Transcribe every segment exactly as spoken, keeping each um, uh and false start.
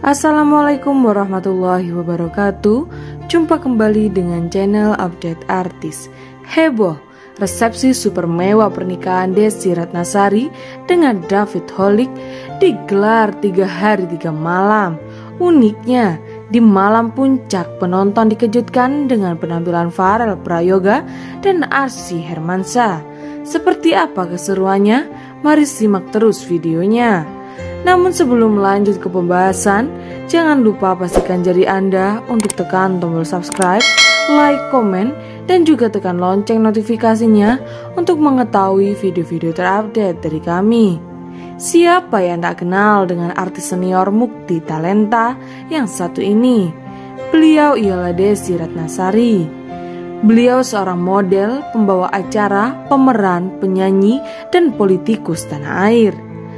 Assalamualaikum warahmatullahi wabarakatuh. Jumpa kembali dengan channel Update Artis. Heboh, resepsi super mewah pernikahan Desy Ratnasari dengan David Holik digelar tiga hari tiga malam. Uniknya, di malam puncak penonton dikejutkan dengan penampilan Farel Prayoga dan Arsy Hermansyah. Seperti apa keseruannya? Mari simak terus videonya. Namun sebelum lanjut ke pembahasan, jangan lupa pastikan jari Anda untuk tekan tombol subscribe, like, komen, dan juga tekan lonceng notifikasinya untuk mengetahui video-video terupdate dari kami. Siapa yang tak kenal dengan artis senior multi talenta yang satu ini? Beliau ialah Desy Ratnasari. Beliau seorang model, pembawa acara, pemeran, penyanyi, dan politikus tanah air.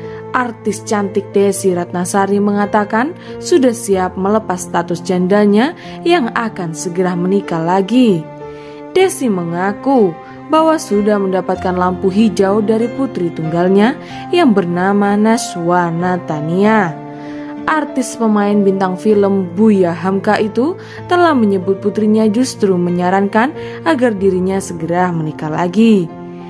Artis cantik Desy Ratnasari mengatakan sudah siap melepas status jandanya yang akan segera menikah lagi. Desy mengaku bahwa sudah mendapatkan lampu hijau dari putri tunggalnya yang bernama Nashwa Natania. Artis pemain bintang film Buya Hamka itu telah menyebut putrinya justru menyarankan agar dirinya segera menikah lagi.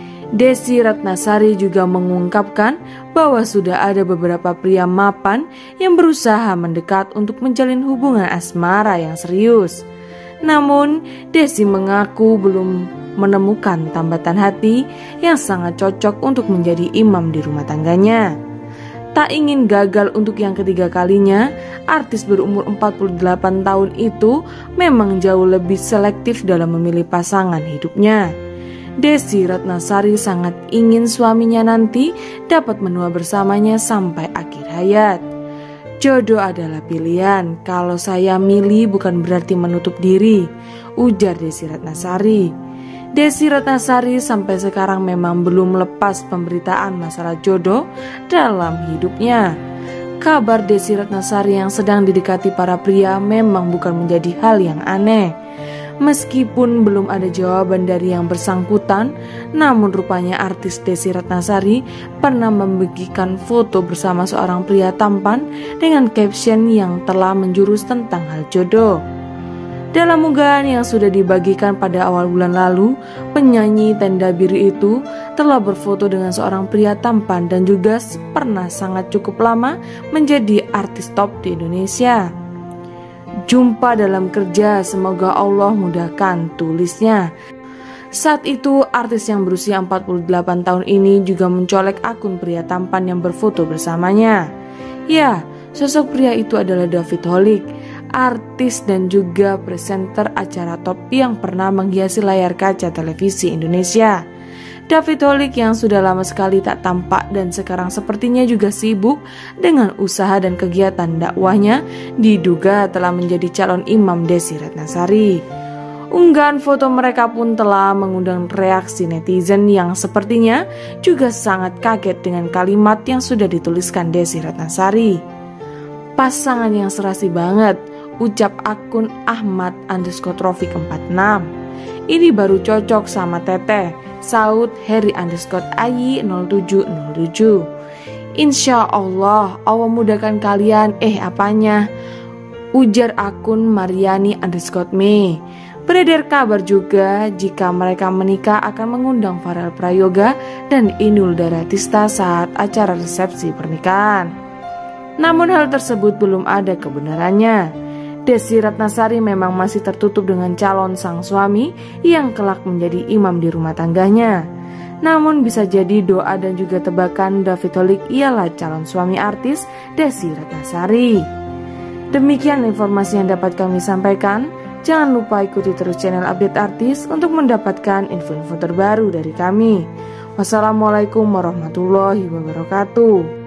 Desy Ratnasari juga mengungkapkan bahwa sudah ada beberapa pria mapan yang berusaha mendekat untuk menjalin hubungan asmara yang serius. Namun, Desy mengaku belum menemukan tambatan hati yang sangat cocok untuk menjadi imam di rumah tangganya. Tak ingin gagal untuk yang ketiga kalinya, artis berumur empat puluh delapan tahun itu memang jauh lebih selektif dalam memilih pasangan hidupnya. Desy Ratnasari sangat ingin suaminya nanti dapat menua bersamanya sampai akhir hayat. Jodoh adalah pilihan, kalau saya milih bukan berarti menutup diri, ujar Desy Ratnasari. Desy Ratnasari sampai sekarang memang belum lepas pemberitaan masalah jodoh dalam hidupnya. Kabar Desy Ratnasari yang sedang didekati para pria memang bukan menjadi hal yang aneh. Meskipun belum ada jawaban dari yang bersangkutan, namun rupanya artis Desy Ratnasari pernah membagikan foto bersama seorang pria tampan dengan caption yang telah menjurus tentang hal jodoh. Dalam unggahan yang sudah dibagikan pada awal bulan lalu, penyanyi Tenda Biru itu telah berfoto dengan seorang pria tampan dan juga pernah sangat cukup lama menjadi artis top di Indonesia. Jumpa dalam kerja, semoga Allah mudahkan, tulisnya. Saat itu, artis yang berusia empat puluh delapan tahun ini juga mencolek akun pria tampan yang berfoto bersamanya. Ya, sosok pria itu adalah David Holik, artis dan juga presenter acara top yang pernah menghiasi layar kaca televisi Indonesia. David Holik yang sudah lama sekali tak tampak dan sekarang sepertinya juga sibuk dengan usaha dan kegiatan dakwahnya, diduga telah menjadi calon imam Desy Ratnasari. Unggahan foto mereka pun telah mengundang reaksi netizen yang sepertinya juga sangat kaget dengan kalimat yang sudah dituliskan Desy Ratnasari. Pasangan yang serasi banget, ucap akun Ahmad underscore Trofik empat enam. Ini baru cocok sama Teteh, saud Harry underscore Ayi nol tujuh nol tujuh. Insya Allah, Allah mudahkan kalian, eh apanya, ujar akun Mariani underscore Me. Beredar kabar juga jika mereka menikah akan mengundang Farel Prayoga dan Inul Daratista saat acara resepsi pernikahan. Namun hal tersebut belum ada kebenarannya. Desy Ratnasari memang masih tertutup dengan calon sang suami yang kelak menjadi imam di rumah tangganya. Namun bisa jadi doa dan juga tebakan David Holik ialah calon suami artis Desy Ratnasari. Demikian informasi yang dapat kami sampaikan. Jangan lupa ikuti terus channel Update Artis untuk mendapatkan info-info terbaru dari kami. Wassalamualaikum warahmatullahi wabarakatuh.